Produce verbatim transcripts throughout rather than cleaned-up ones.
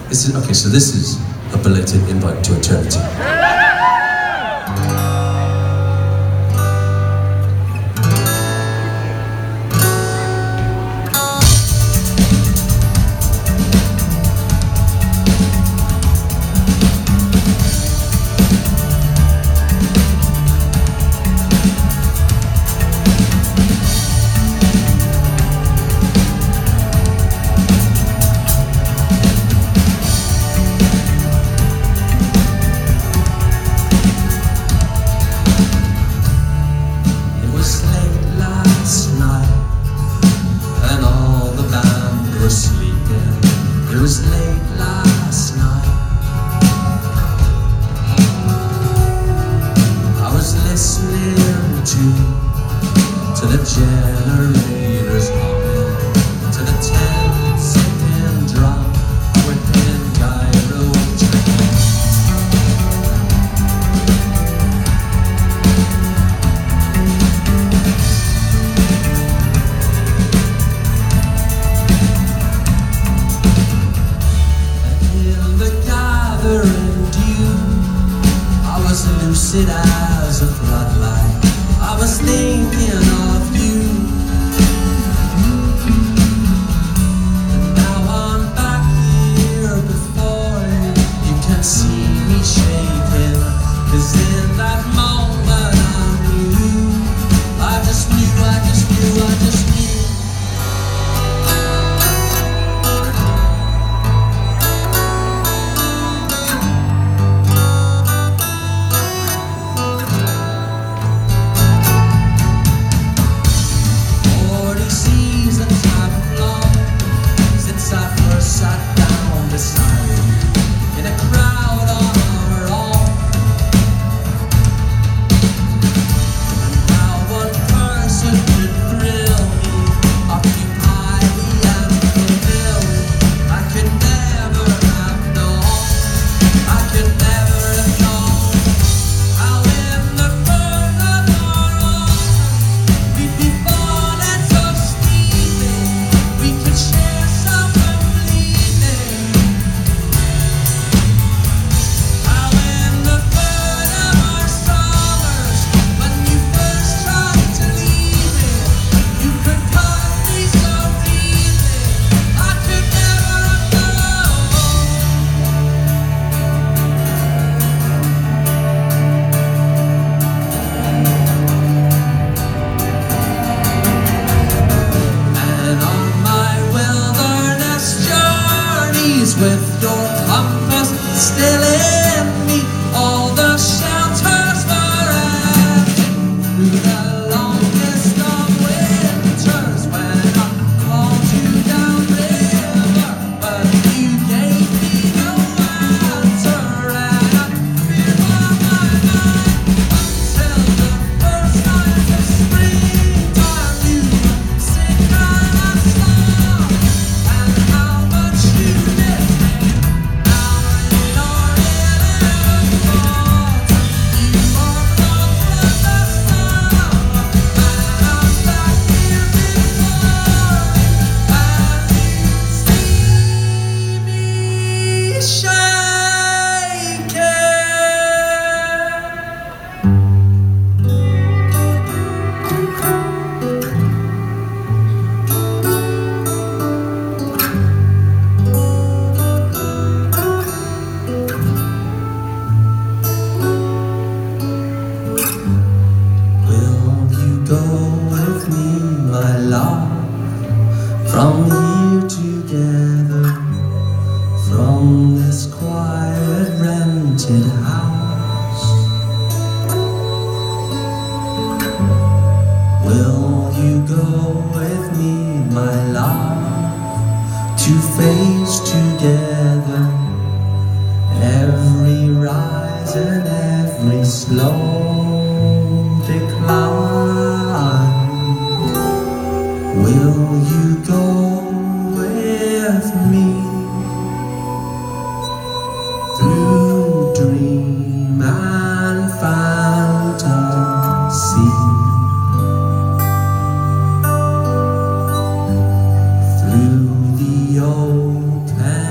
This is, okay, so this is a belated invite to eternity. It was late last night. I was listening to to the generators humming, to the ten second drop within gyro lucid as a floodlight. I was thinking of you, and now I'm back here before you. You can see me shaking, 'cause in that moment I knew, I just knew, I just knew, I just knew. With your compass still in me, all the shelters were empty through the longest of winters, when I called you down river, but you gave me no answer, and I feared for my mind until the first night of springtime. You sing my song, and how much you miss me. From here together, from this quiet rented house, will you go with me, my love, to face together every rise and every slow decline? Will you go with me through dream and fantasy, through the open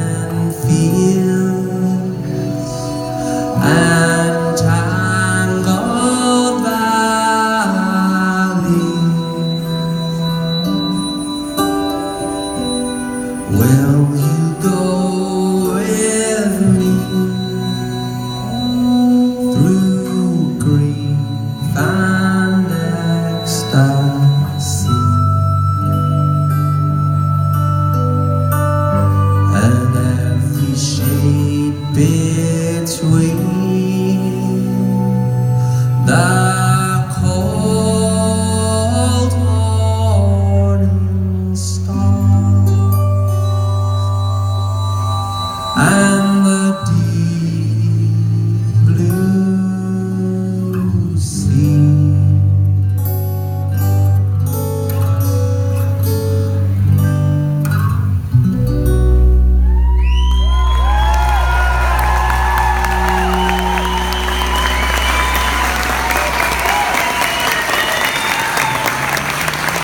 and